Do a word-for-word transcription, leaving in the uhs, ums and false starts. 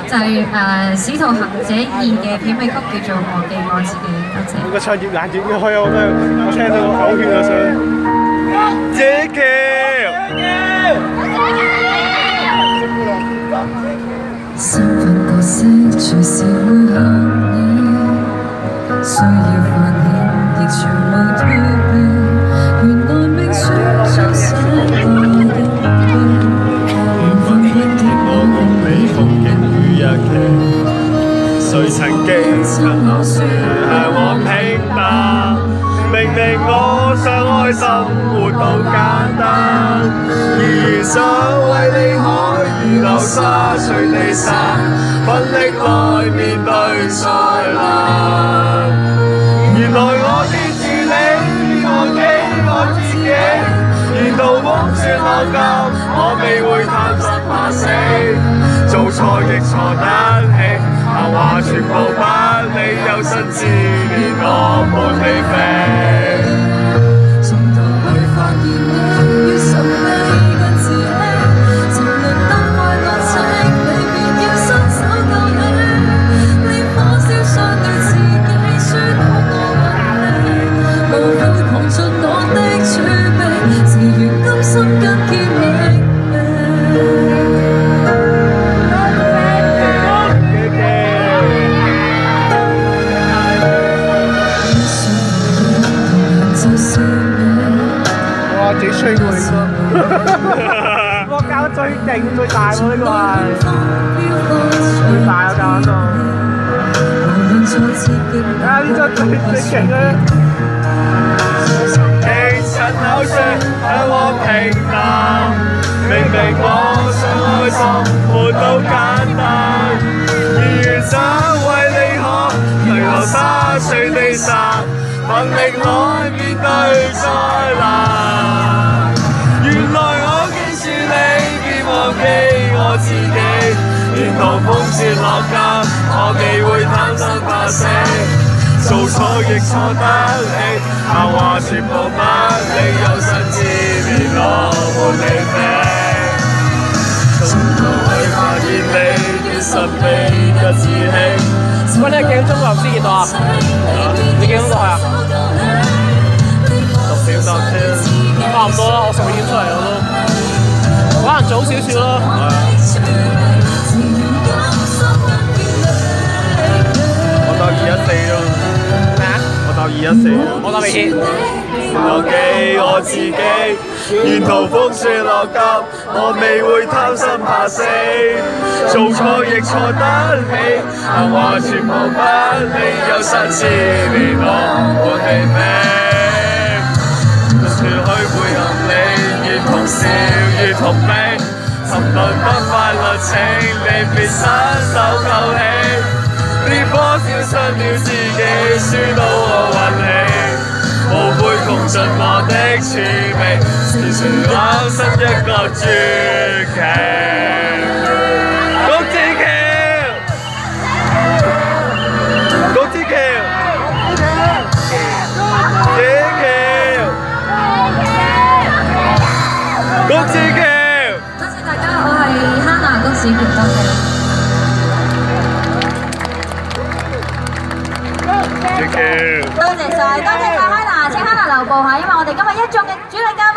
就係誒《使徒行者二》嘅片尾曲叫做《忘記我自己》，多謝。 個唱越眼越要開啊！我真係我聽到嘔血啊！想姐橋， 身份角色隨時會向你，需要反應亦從無退避。原來命選將失敗入地，緣分一啲我共你風景與日期。 誰曾經親口説向我平淡？明明我想開心活到簡單，依然想為你可以流沙隨地散，奮力來面對災難。原來我記住你，別忘記我自己，沿途風雪浪急，我未會貪生怕死，做錯亦錯得起，閒話全部不理，有生之年我伴你飛。 從頭去發現你越神秘更自欺，沉淪得快樂情，你便要伸手救起。你火燒傷對自己，輸到我運氣，無悔狂盡我的儲備，自願甘心跟結尾。 哇！幾吹喎呢個，我教得最勁最大喎呢個係，最大啊教到，啊呢個最最勁啊！經親口説向我平淡，明明我想開心活到簡單，依然想為你可隨流沙隨地散，奮力來面對災難。原來我記住你，別忘記我自己，沿途風雪浪急，我未會貪生怕死，做錯亦錯得起，閒話全部不理，有生之年我伴你飛。從頭去發現你越神秘嘅自欺。喂，你係鏡中老師見到啊？你幾多度啊？十點搭車，差唔多啦。我十二點出嚟我都，可能早少少咯。係啊。我搭二一四咯。咩啊？我搭二一四。我搭二一。忘記我自己，沿途風雪落急，我未會貪生怕死，做錯亦錯得起，閒話全部不理，有生之年我伴你飛。說去配合你，越同笑越同悲，沉淪不快樂情，你別伸手救起。呢顆笑傷了自己，輸到我運氣。無悔窮盡我的儲備，是誰攬實一個傳奇？高志橋，高志橋，姐橋，高志橋。 多謝大家，我係哈娜高子橋，多謝。多謝晒，多謝晒哈娜，請哈娜留步下，因為我哋今日一眾嘅主禮嘉